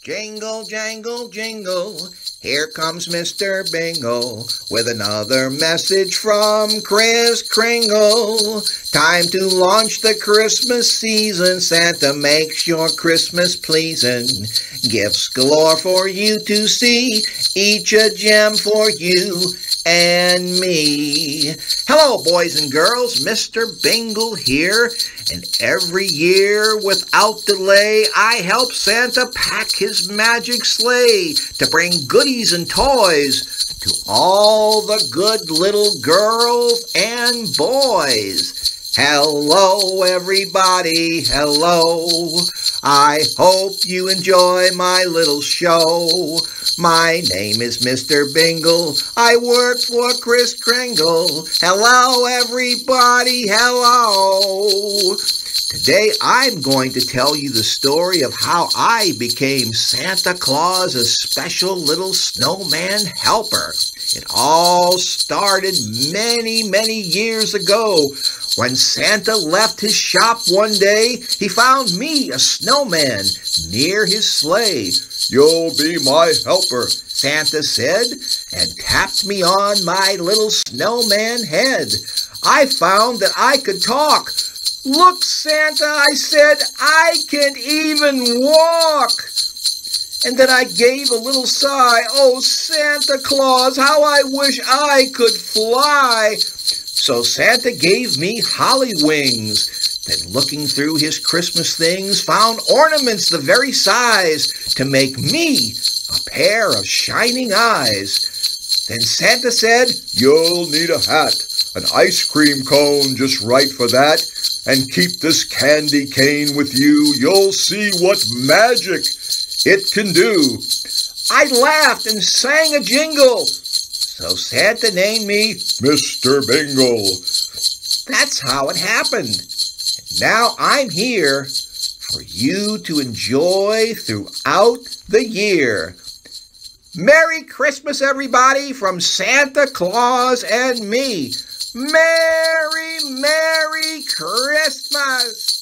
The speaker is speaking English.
Jingle, jangle, jingle, here comes Mister Bingle with another message from Kris Kringle. Time to launch the Christmas season. Santa makes your Christmas pleasing. Gifts galore for you to see, each a gem for you and me. Hello, boys and girls, Mister Bingle here, and every year without delay I help Santa pack his magic sleigh to bring goodies and toys to all the good little girls and boys. Hello, everybody, hello. I hope you enjoy my little show. My name is Mister Bingle. I work for Kris Kringle. Hello, everybody, hello. Today I'm going to tell you the story of how I became Santa Claus's special little snowman helper. It all started many years ago. When Santa left his shop one day, he found me, a snowman, near his sleigh. "You'll be my helper," Santa said, and tapped me on my little snowman head. I found that I could talk. "Look, Santa," I said, "I can even walk." And then I gave a little sigh. "Oh, Santa Claus, how I wish I could fly." So Santa gave me holly wings. Then looking through his Christmas things, found ornaments the very size to make me a pair of shining eyes. Then Santa said, "You'll need a hat, an ice cream cone just right for that, and keep this candy cane with you. You'll see what magic it can do." I laughed and sang a jingle. So Santa named me Mister Bingle. That's how it happened. And now I'm here for you to enjoy throughout the year. Merry Christmas, everybody, from Santa Claus and me. Merry Christmas!